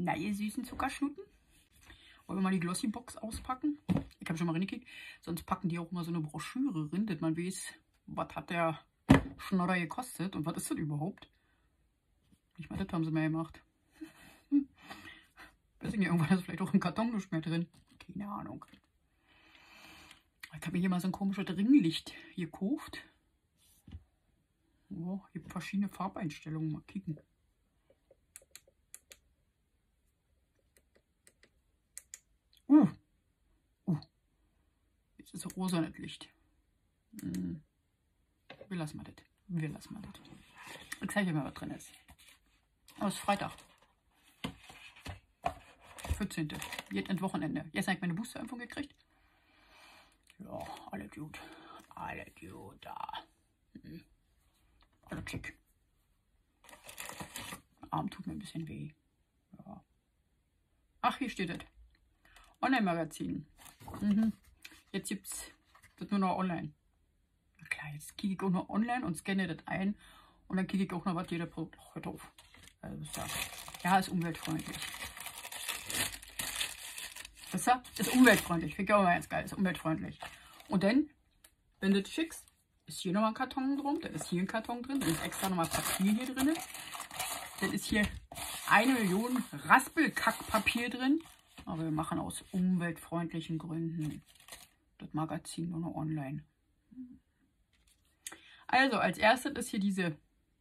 Na, ihr süßen Zuckerschnutten. Wollen wir mal die Glossy Box auspacken? Ich habe schon mal reingekickt. Sonst packen die auch mal so eine Broschüre rein, dass man weiß, was hat der Schnodder gekostet und was ist das überhaupt? Nicht mal das haben sie mehr gemacht. Weiß ich nicht, irgendwann ist vielleicht auch ein Karton nicht mehr drin. Keine Ahnung. Ich habe mir hier mal so ein komisches Ringlicht gekauft. Oh, hier verschiedene Farbeinstellungen. Mal kicken. Jetzt ist rosa das Licht. Wir lassen mal das. Ich zeige dir mal, was drin ist. Oh, es ist Freitag. 14. Jetzt ein Wochenende. Jetzt habe ich meine Boosterimpfung gekriegt. Ja, alle gut. Alle gut da. Alle schick. Arm tut mir ein bisschen weh. Ja. Ach, hier steht es. Online-Magazin. Jetzt gibt es das nur noch online. Na klar, jetzt klicke ich auch noch online und scanne das ein. Und dann klicke ich auch noch, was jeder Produkt. Ach, hört auf. Also, ja, ist umweltfreundlich. Wisst ihr? Ist umweltfreundlich. Finde ich auch mal ganz geil. Ist umweltfreundlich. Und dann, wenn du das schickst, ist hier nochmal ein Karton drum. Dann ist hier ein Karton drin. Dann ist extra nochmal Papier hier drin. Dann ist hier 1 Million Raspelkackpapier drin. Aber wir machen aus umweltfreundlichen Gründen das Magazin nur noch online. Also, als erstes ist hier diese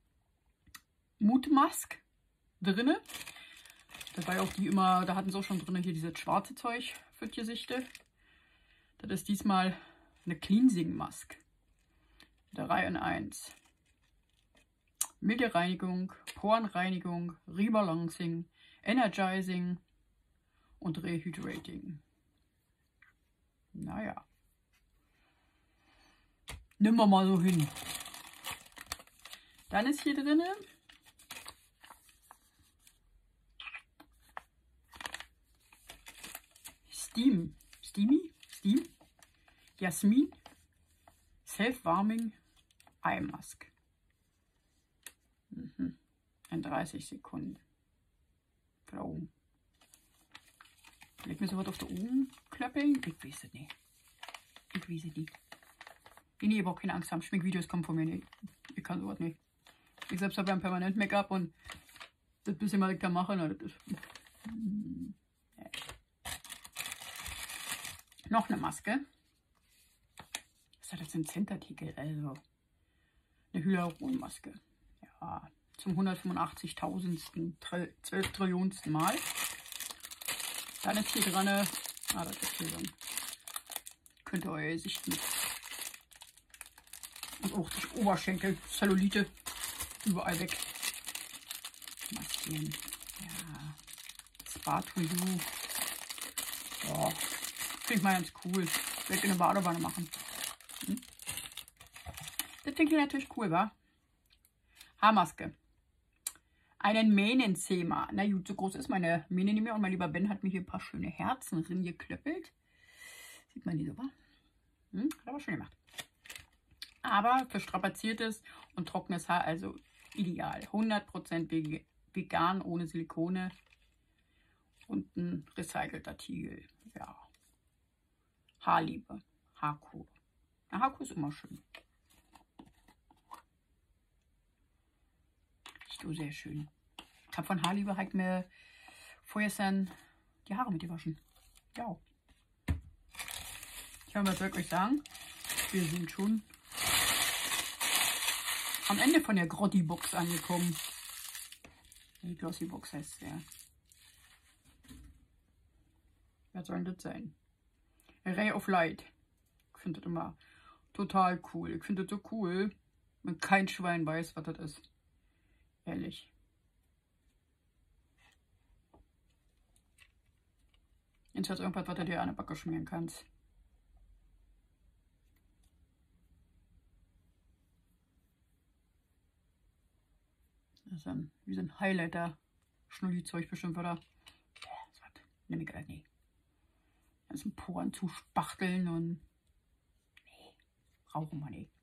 Mutmask drin. Das war ja auch die immer, da hatten sie auch schon drin hier dieses schwarze Zeug für die Gesichter. Das ist diesmal eine Cleansing Mask. 3 in 1. Milde Reinigung, Porenreinigung, Rebalancing, Energizing und Rehydrating. Naja. Nehmen wir mal so hin. Dann ist hier drin Steam. Jasmin. Self-Warming Eye Mask. In 30 Sekunden. Für oben. Leg mir sowas auf der Ohren klappeln? Ich weiß es nicht. Nee, ich brauche keine Angst haben. Schminkvideos kommen von mir nicht. Ich kann sowas nicht. Ich selbst habe ja ein permanent Make-up und das bisschen, was ich da mache, na, das ist. Noch eine Maske. Was hat das für ein Centartikel? Also eine Hyaluronmaske. Ja, zum 185.000. 12 Trillionsten Mal. Dann ist hier dran. Das ist hier drin. Könnt ihr euer Gesicht mit. Und auch die Oberschenkel, Zellulite, überall weg. Masken. Ja. Spa to you. Ja. Finde ich mal ganz cool. Werde ich in der Badewanne machen. Das finde ich natürlich cool, wa? Haarmaske. Einen Mähnenzähmer. Na gut, so groß ist meine Mähne nicht mehr. Und mein lieber Ben hat mir hier ein paar schöne Herzen drin geklöppelt. Sieht man die so, wa? Hat aber schön gemacht. Aber für strapaziertes und trockenes Haar also ideal. 100% vegan, ohne Silikone. Und ein recycelter Tiegel. Ja. Haarliebe. Haarkur. Na, Haarkur ist immer schön. Ist so sehr schön. Ich habe von Haarliebe halt mir vorgestern die Haare mit gewaschen. Ja. Ich kann was wirklich sagen. Wir sind schon am Ende von der Grotti Box angekommen. Die Glossy Box heißt ja. Was soll das sein? Ray of Light. Ich finde das immer total cool. Ich finde das so cool, wenn kein Schwein weiß, was das ist. Ehrlich. Jetzt hat irgendwas, was du dir an der Backe schmieren kannst. Das ist dann wie so ein Highlighter-Schnulli-Zeug bestimmt, oder? Ja, das hat. Nimm ich gerade nicht. Ganzen Poren zu spachteln und. Nee, brauchen wir nicht.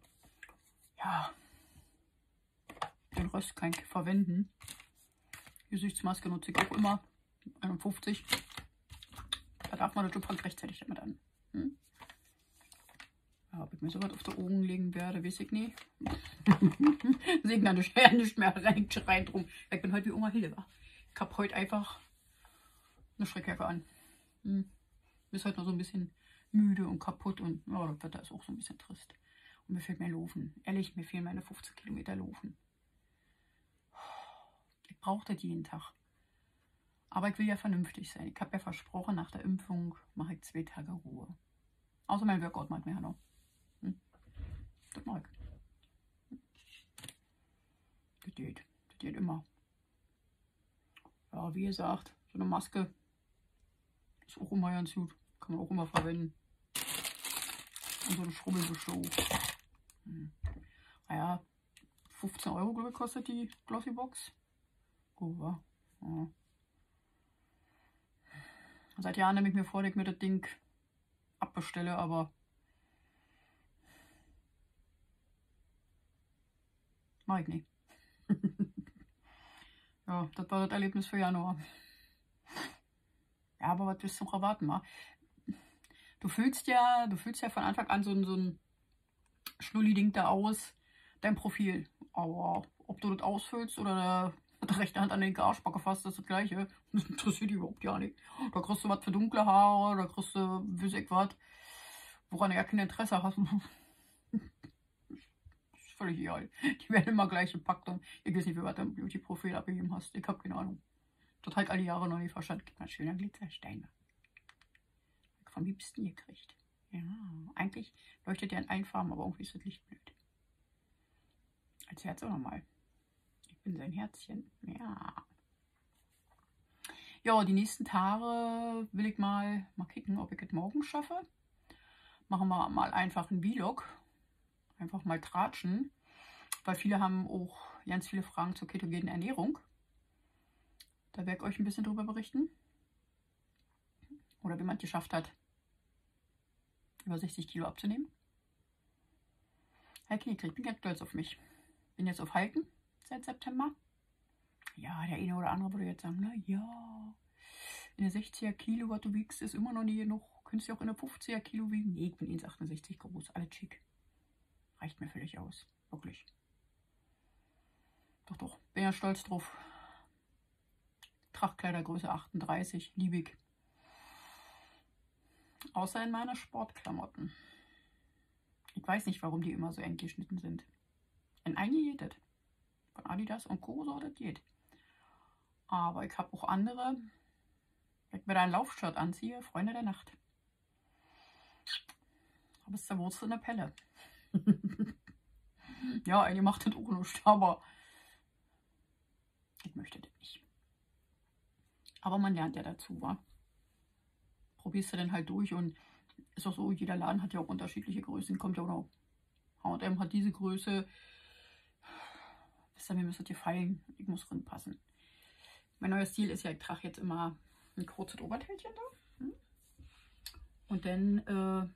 Ja. Den Rest kann ich verwenden. Gesichtsmaske nutze ich auch immer. 51. Da darf man das schon rechtzeitig damit an. Hm? Ja, ob ich mir sowas auf die Augen legen werde, weiß ich nicht. Sehe ich nachher nicht mehr rein drum. Ich bin heute wie Oma Hilde. Ich habe heute einfach eine Schreckjacke an. Ist halt noch so ein bisschen müde und kaputt und ja, das Wetter ist auch so ein bisschen trist. Und mir fehlt mein Laufen. Ehrlich, mir fehlen meine 15 Kilometer Laufen. Ich brauche das jeden Tag. Aber ich will ja vernünftig sein. Ich habe ja versprochen, nach der Impfung mache ich 2 Tage Ruhe. Außer mein Workout macht mir ja noch. Das mache ich. Das geht immer. Ja, wie gesagt, so eine Maske ist auch immer ganz gut. Kann man auch immer verwenden. Und so eine Schrubbelbeschuh. Naja, 15 Euro, glaube ich, kostet die Glossybox. Oh, ja. Seit Jahren nehme ich mir vor, dass ich mir das Ding abbestelle, aber mache ich nicht. Ja, das war das Erlebnis für Januar. Ja, aber was willst du noch erwarten, ma? Du füllst ja von Anfang an so ein Schnulli-Ding da aus, dein Profil. Aber ob du das ausfüllst oder mit der rechten Hand an den Arschbacke fasst, ist das Gleiche. Das interessiert dich überhaupt ja nicht. Da kriegst du was für dunkle Haare, da kriegst du, weiß ich was, woran du ja kein Interesse hast. Ist völlig egal. Die werden immer gleich gepackt und ich weiß nicht, wie was du im Beauty-Profil abgegeben hast. Ich habe keine Ahnung. Das habe ich alle Jahre noch nicht verstanden. Gib mal schöner Glitzersteine. Vom liebsten gekriegt. Ja, eigentlich leuchtet der in allen Farben, aber irgendwie ist das Licht blöd. Als Herz auch nochmal. Ich bin sein Herzchen. Ja. Ja, die nächsten Tage will ich mal kicken, ob ich es morgen schaffe. Machen wir mal einfach einen Vlog. Einfach mal tratschen. Weil viele haben auch ganz viele Fragen zur ketogenen Ernährung. Da werde ich euch ein bisschen drüber berichten. Oder wie man es geschafft hat, über 60 Kilo abzunehmen. Okay, ich bin ganz stolz auf mich. Bin jetzt auf Halten seit September. Ja, der eine oder andere würde jetzt sagen, na ja, in der 60er Kilo, was du wiegst, ist immer noch nie genug. Könntest du auch in der 50er Kilo wiegen? Nee, ich bin 1,68 groß, alles schick. Reicht mir völlig aus, wirklich. Doch, bin ja stolz drauf. Trachtkleidergröße 38, liebe ich. Außer in meiner Sportklamotten. Ich weiß nicht, warum die immer so eng geschnitten sind. In einigen geht das. Von Adidas und Co. so, das geht. Aber ich habe auch andere. Wenn ich mir da ein Laufshirt anziehe, Freunde der Nacht. Aber es zerwurzelt in der Pelle. Ja, eine macht das auch nicht, aber ich möchte das nicht. Aber man lernt ja dazu, wa? Probierst du dann halt durch und ist auch so, jeder Laden hat ja auch unterschiedliche Größen. Kommt ja auch noch. H&M hat diese Größe. Wisst ihr, mir müsste dir fallen. Ich muss drin passen. Mein neuer Stil ist ja, ich trage jetzt immer ein kurzes Oberteilchen da. Und dann,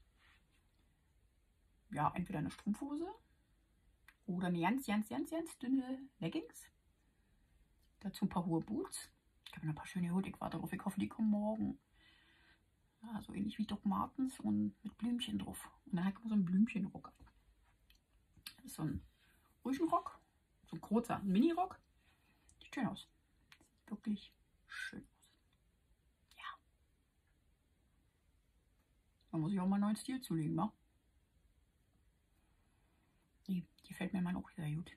ja, entweder eine Strumpfhose oder eine ganz dünne Leggings. Dazu ein paar hohe Boots. Ich habe noch ein paar schöne Hoodies. Ich warte darauf. Ich hoffe, die kommen morgen. Ja, so ähnlich wie Doc Martens und mit Blümchen drauf. Und dann hat man so einen Blümchenrock. Das ist so ein Rüschenrock. So ein kurzer Mini-Rock. Sieht schön aus. Sieht wirklich schön aus. Ja. Da muss ich auch mal einen neuen Stil zulegen, wa? Die gefällt mir auch sehr gut.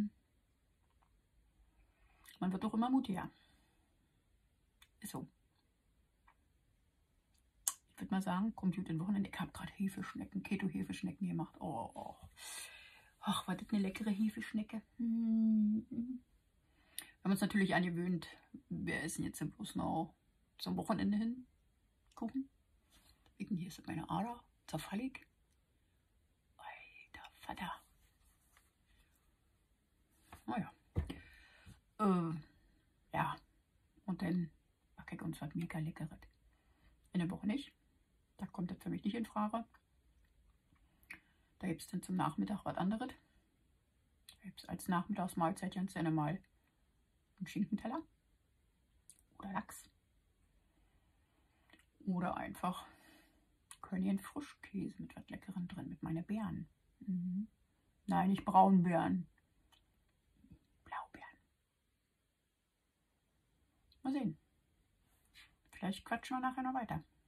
Man wird doch immer mutiger. Ist so. Ich würde mal sagen, kommt gut in Wochenende. Ich habe gerade Hefeschnecken, Keto-Hefeschnecken gemacht. Oh. Ach, war das eine leckere Hefeschnecke. Wir haben uns natürlich angewöhnt, wir essen jetzt bloß noch zum Wochenende hin. Gucken. Hier ist meine Ader. Zerfallig. Alter Vater. Naja. Ja. Und dann backe ich uns was mega Leckeres. In der Woche nicht. Da kommt das für mich nicht in Frage. Da gibt es dann zum Nachmittag was anderes. Da gibt es als Nachmittagsmahlzeit ganz gerne mal Ein Schinkenteller. Oder Lachs. Oder einfach Kölnchen Frischkäse mit was Leckerem drin, mit meinen Beeren. Mhm. Nein, nicht Braunbeeren. Blaubeeren. Mal sehen. Vielleicht quatschen wir nachher noch weiter.